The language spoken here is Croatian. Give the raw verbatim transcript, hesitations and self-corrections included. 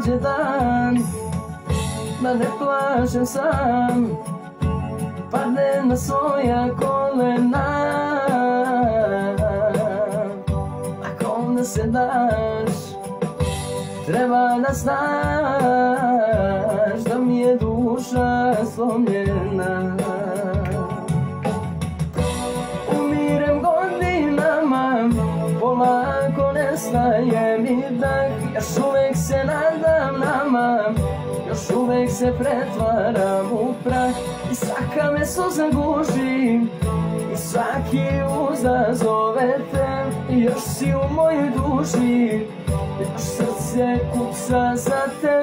dođe dan, da ne plašem sam, padnem na svoja kolena. Ako da se daš, treba da znaš da mi je duša slomljena. Umirem godinama, polako nestaje mi dah, još uvek se nadam nama, još uvek se pretvaram u prah. I svaka me suza guši, i svaki uzdah zove te, i još si u mojoj duši, još srce kuca za te.